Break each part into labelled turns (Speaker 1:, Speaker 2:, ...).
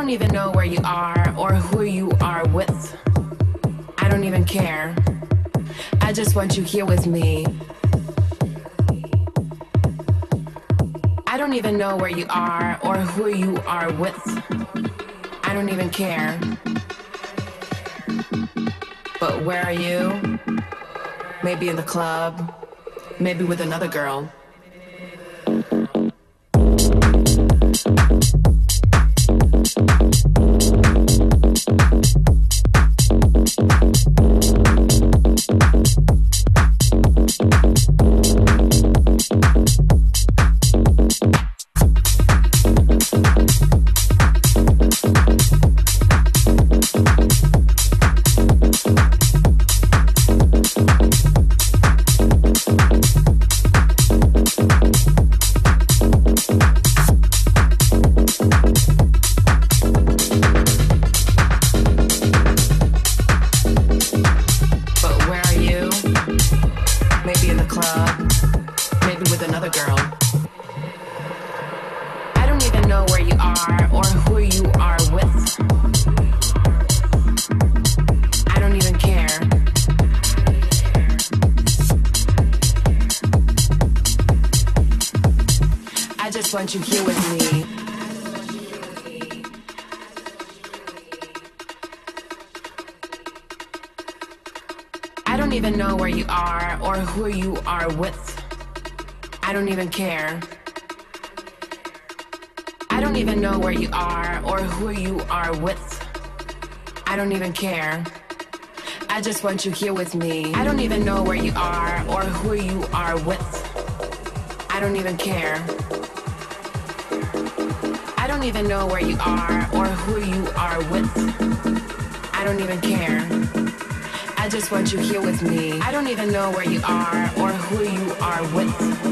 Speaker 1: don't even know where you are or who you are with. I don't even care. I just want you here with me. I don't even know where you are or who you are with. I don't even care. But where are you? Maybe in the club, maybe with another girl. Want you here with me. I don't even know where you are or who you are with. I don't even care. I don't even know where you are or who you are with. I don't even care. I just want you here with me. I don't even know where you are or who you are with. I don't even care. I don't even know where you are or who you are with. I don't even care. I just want you here with me. I don't even know where you are or who you are with.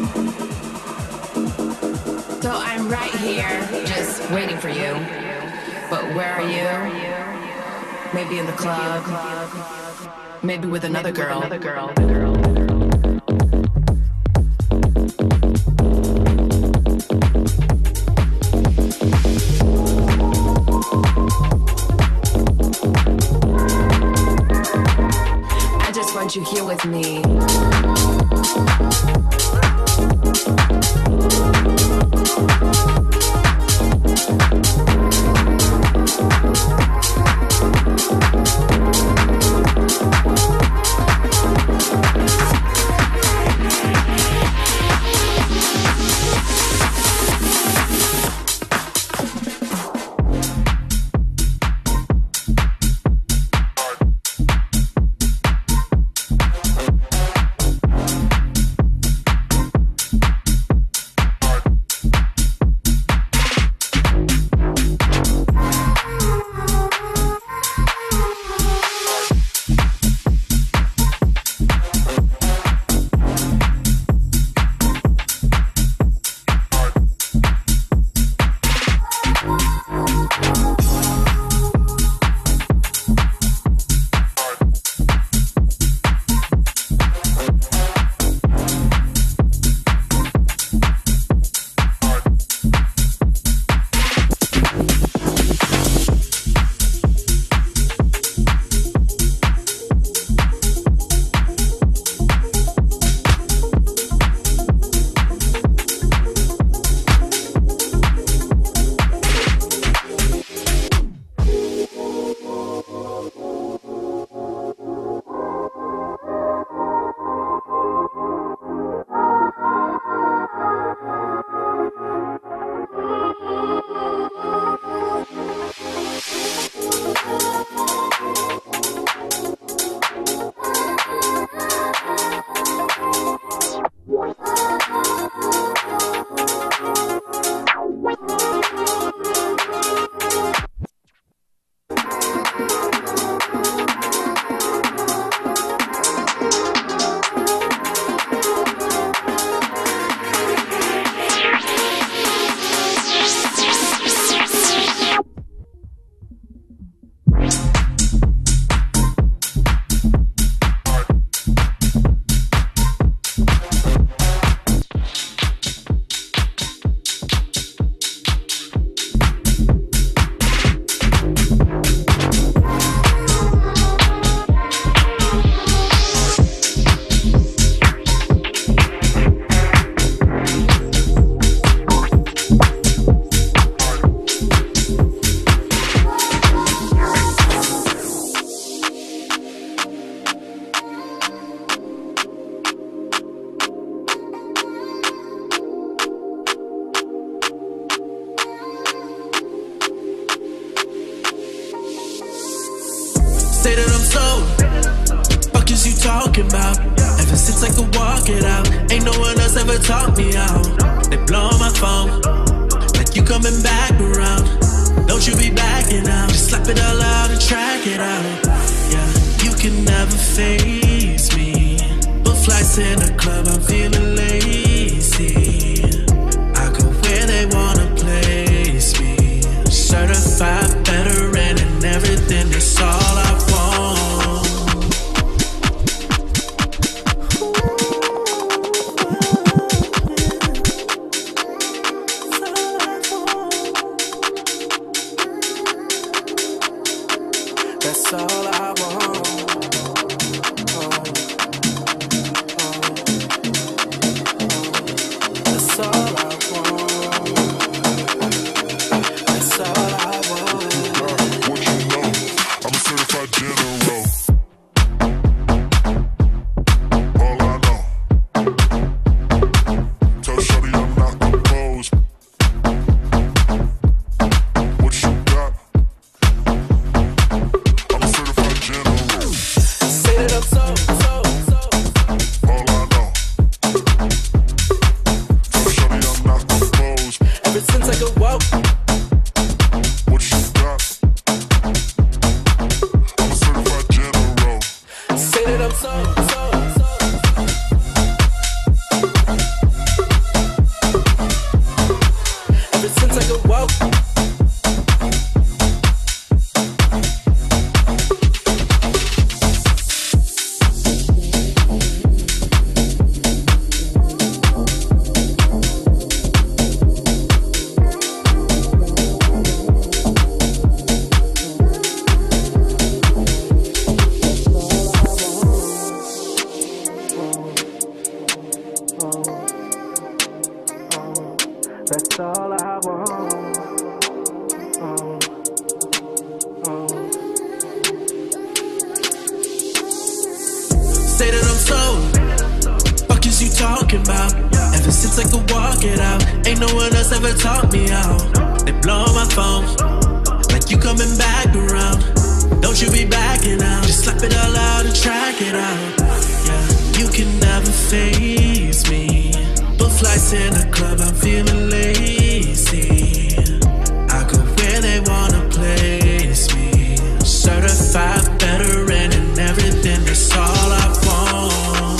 Speaker 1: So I'm right here, just waiting for you. But where are you? Maybe in the club. Maybe with another girl. Want you here with me.
Speaker 2: talking about. Ever since I could walk it out, ain't no one else ever taught me out. They blow on my phone, like you coming back around. Don't you be backing out, just slap it all out and track it out. Yeah, you can never face me. Book flights in the club, I'm feeling lazy. I go where they wanna place me. Certified veteran and everything, that's all I want. That's all I want. That's all I want. That's all I want.
Speaker 3: What you know? I'm a certified general. All I know. Tell shorty I'm not composed. What you got? I'm a certified general.
Speaker 2: Say that I'm so.
Speaker 3: All I know. Tell shorty I'm not composed.
Speaker 2: Ever since I could walk,
Speaker 3: What you got? I'm a certified general.
Speaker 2: say that I'm so. Ever since I could walk. That's all I want. Say that I'm sold. Fuck is you talking about? Ever since I could walk it out, ain't no one else ever taught me out. They blow on my phone, like you coming back around. Don't you be backing out, just slap it all out and track it out. Yeah, you can never face me. Book flights in the club, I'm feeling lazy. I go where they wanna place me. Certified veteran and everything, that's all I want.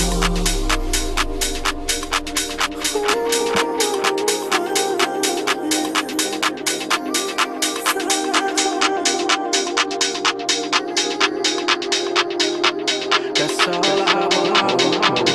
Speaker 2: That's all I want.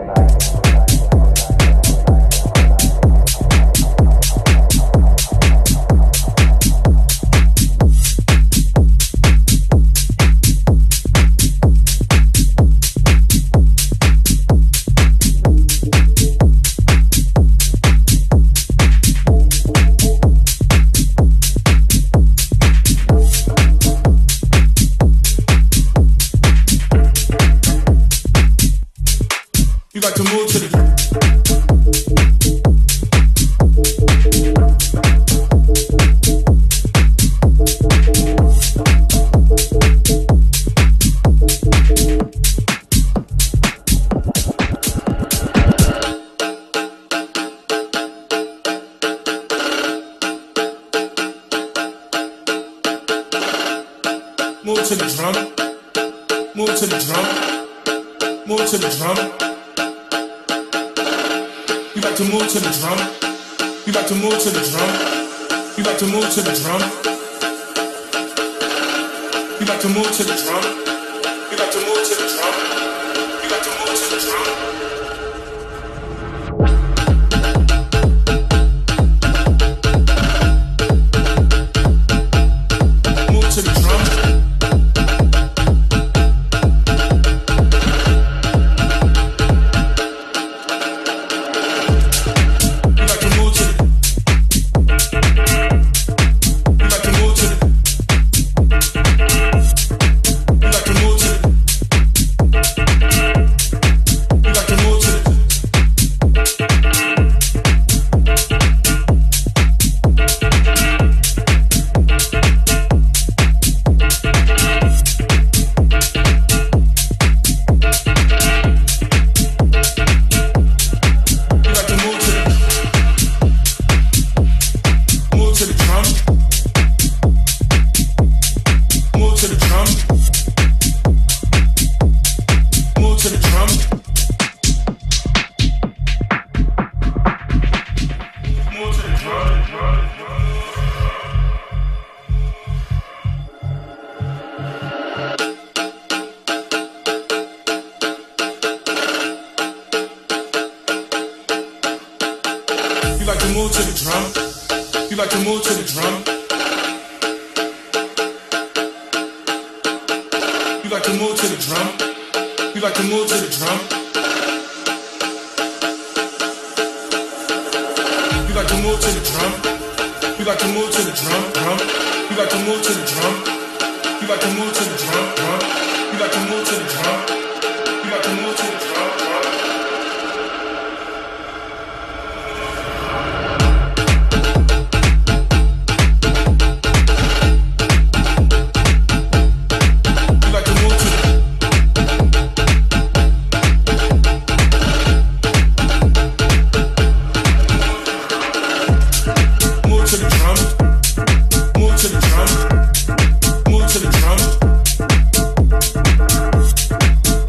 Speaker 4: Move to the drum.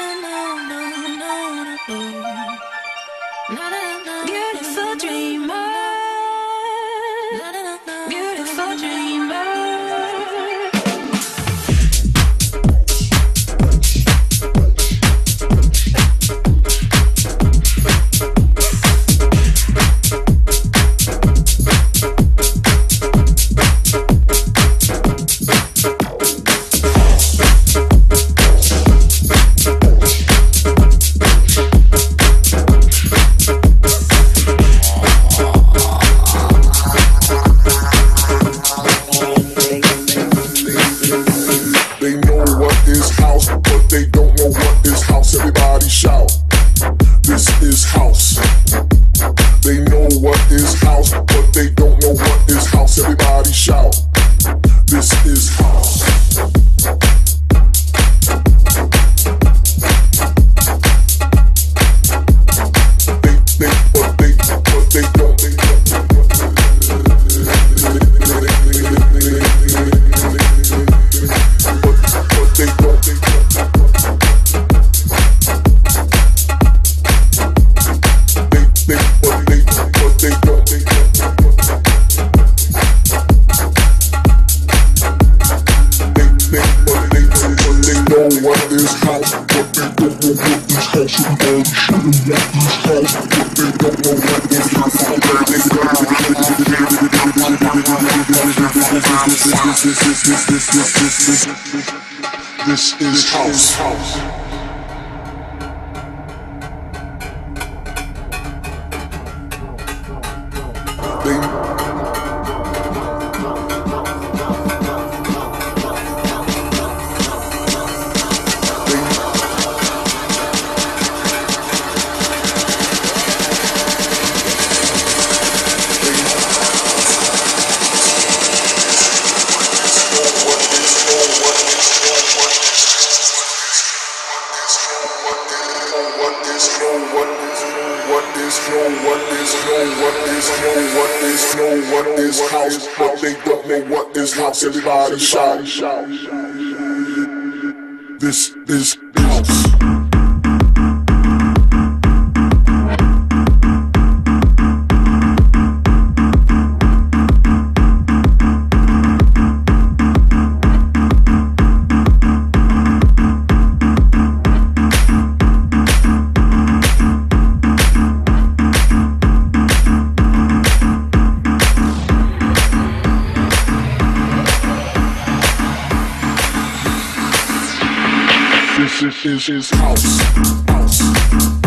Speaker 1: Beautiful dreamer, beautiful dreamer.
Speaker 3: This is house. What is house, but they don't know what is house. Everybody shout. This is house. This is house.